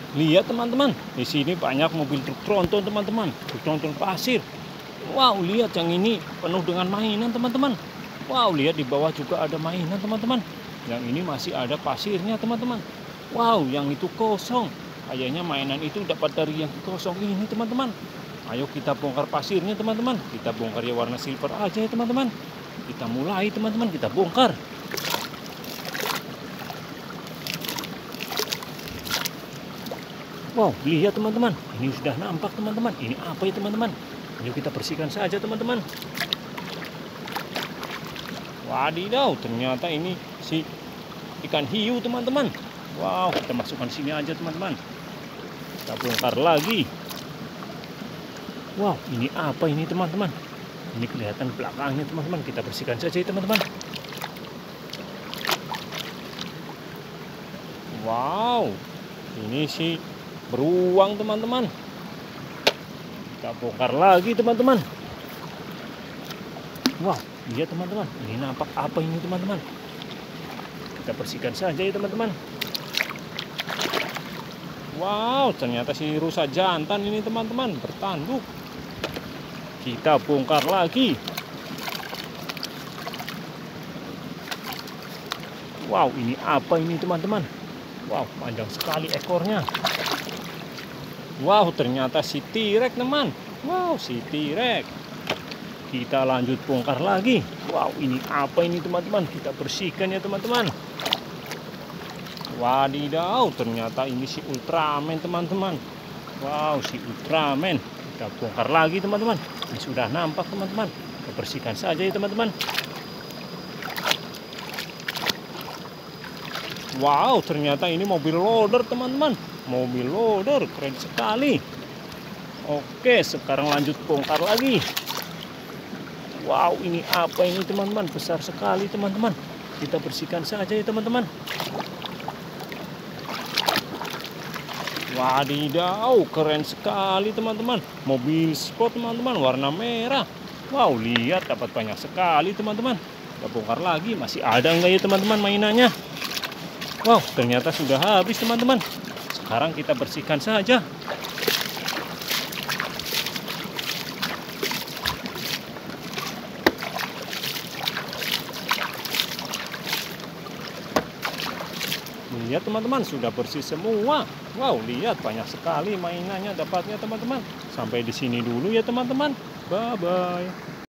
Lihat teman-teman, di sini banyak mobil truk tronton teman-teman, truk tronton pasir. Wow, lihat yang ini penuh dengan mainan teman-teman. Wow, lihat di bawah juga ada mainan teman-teman. Yang ini masih ada pasirnya teman-teman. Wow, yang itu kosong. Kayaknya mainan itu dapat dari yang kosong ini teman-teman. Ayo kita bongkar pasirnya teman-teman. Kita bongkar ya warna silver aja ya teman-teman. Kita mulai teman-teman, kita bongkar. Wow, lihat teman-teman, ini sudah nampak teman-teman. Ini apa ya teman-teman? Ayo kita bersihkan saja teman-teman. Wadidaw, ternyata ini si ikan hiu teman-teman. Wow, kita masukkan sini aja teman-teman. Kita bongkar lagi. Wow, ini apa ini teman-teman? Ini kelihatan belakangnya teman-teman. Kita bersihkan saja ya teman-teman. Wow, ini si beruang teman-teman. Kita bongkar lagi teman-teman. Wow, lihat teman-teman, ini nampak apa ini teman-teman? Kita bersihkan saja ya teman-teman. Wow, ternyata si rusa jantan ini teman-teman bertanduk. Kita bongkar lagi. Wow, ini apa ini teman-teman? Wow, panjang sekali ekornya. Wow, ternyata si T-Rex teman. Wow, si T-Rex. Kita lanjut bongkar lagi. Wow, ini apa ini teman-teman? Kita bersihkan ya teman-teman. Wadidaw, ternyata ini si Ultraman teman-teman. Wow, si Ultraman. Kita bongkar lagi teman-teman. Ini sudah nampak teman-teman. Kita bersihkan saja ya teman-teman. Wow, ternyata ini mobil loader teman-teman. Mobil loader, keren sekali. Oke, sekarang lanjut bongkar lagi. Wow, ini apa ini teman-teman? Besar sekali teman-teman. Kita bersihkan saja ya teman-teman. Wadidaw, keren sekali teman-teman. Mobil sport teman-teman, warna merah. Wow, lihat dapat banyak sekali teman-teman. Kita bongkar lagi, masih ada enggak ya teman-teman mainannya? Wow, ternyata sudah habis teman-teman. Sekarang kita bersihkan saja. Lihat teman-teman, sudah bersih semua. Wow, lihat banyak sekali mainannya dapatnya teman-teman. Sampai di sini dulu ya teman-teman. Bye-bye.